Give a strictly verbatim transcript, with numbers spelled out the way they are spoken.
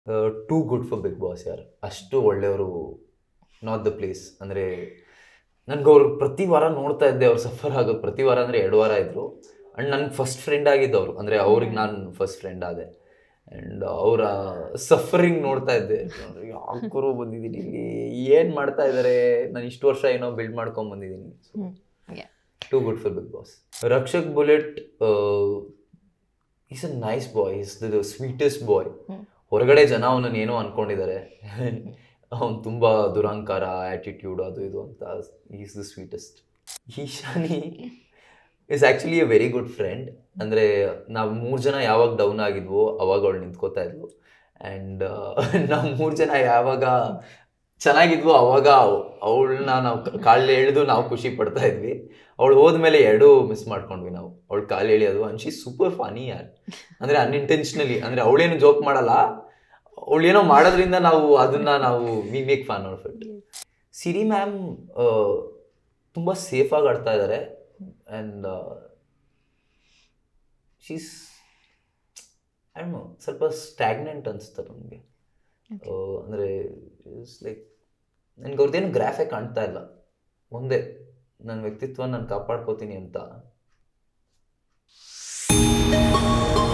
Two good for Bigg Boss ಯಾರು, ಅಷ್ಟು ಒಳ್ಳೆಯವರು ನಾಟ್ ದ ಪ್ಲೇಸ್. ಅಂದರೆ ನನಗೆ ಅವ್ರು ಪ್ರತಿ ವಾರ ನೋಡ್ತಾ ಇದ್ದೆ, ಅವ್ರು ಸಫರ್ ಆಗೋದು ಪ್ರತಿ ವಾರ. ಅಂದರೆ ಎರಡು ವಾರ ಇದ್ದರು ಆ್ಯಂಡ್ ನನಗೆ ಫಸ್ಟ್ ಫ್ರೆಂಡ್ ಆಗಿದ್ದವರು, ಅಂದರೆ ಅವ್ರಿಗೆ ನಾನು ಫಸ್ಟ್ ಫ್ರೆಂಡ್ ಆದೆ. ಆ್ಯಂಡ್ ಅವರ ಸಫರಿಂಗ್ ನೋಡ್ತಾ ಇದ್ದೆ, ಯಾಕೂರು ಬಂದಿದ್ದೀನಿ ಇಲ್ಲಿ, ಏನು ಮಾಡ್ತಾ ಇದ್ದಾರೆ, ನಾನು ಇಷ್ಟು ವರ್ಷ ಏನೋ ಬಿಲ್ಡ್ ಮಾಡ್ಕೊಂಡು ಬಂದಿದ್ದೀನಿ. Too good for Bigg Boss. Rakshak bullet is a nice boy, is the sweetest boy. ಹೊರಗಡೆ ಜನ ಅವನನ್ನು ಏನೋ ಅಂದ್ಕೊಂಡಿದ್ದಾರೆ, ಅವನು ತುಂಬ ದುರಂಕಾರ, ಆ್ಯಟಿಟ್ಯೂಡ್, ಅದು ಇದು ಅಂತ. Is the sweetest. Eshani is actually a very good friend. ಅಂದರೆ ನಾವು ಮೂರು ಜನ ಯಾವಾಗ ಡೌನ್ ಆಗಿದ್ವೋ ಅವಾಗ ಅವಳು ನಿಂತ್ಕೋತಾ ಇದ್ವು. ಆ್ಯಂಡ್ ನಾವು ಮೂರು ಜನ ಯಾವಾಗ ಚೆನ್ನಾಗಿದ್ವು ಅವಾಗ ಅವಳನ್ನ ನಾವು ಕಾಲು ಎಳೆದು ನಾವು ಖುಷಿ ಪಡ್ತಾ ಇದ್ವಿ. ಅವಳು ಹೋದ್ಮೇಲೆ ಎರಡೂ ಮಿಸ್ ಮಾಡ್ಕೊಂಡ್ವಿ ನಾವು. ಅವಳು ಕಾಲು ಎಳೆಯೋದು ಅಂಡ್ ಶಿ ಸೂಪರ್ ಫನಿ ಯಾರ್. ಅಂದರೆ ಅನ್ಇಂಟೆನ್ಷನಲಿ, ಅಂದರೆ ಅವಳೇನು ಜೋಕ್ ಮಾಡಲ್ಲ, ಅವಳೇನೋ ಮಾಡೋದ್ರಿಂದ ನಾವು ಅದನ್ನು ನಾವು we make fun of it. Siri ma'am ತುಂಬ ಸೇಫಾಗಿ ಆಡ್ತಾ ಇದ್ದಾರೆ. And she's I don't know, ಸ್ವಲ್ಪ ಸ್ಟ್ಯಾಗ್ನೆಂಟ್ ಅನಿಸ್ತಾರೆ ನನಗೆ. ಅಂದರೆ ಇಟ್ಸ್ ಲೈಕ್ ನನಗೆ ಅವ್ರದ್ದೇನು ಗ್ರಾಫೇ ಕಾಣ್ತಾ ಇಲ್ಲ. ಒಂದೇ ನನ್ನ ವ್ಯಕ್ತಿತ್ವ ನಾನು ಕಾಪಾಡ್ಕೋತೀನಿ ಅಂತ.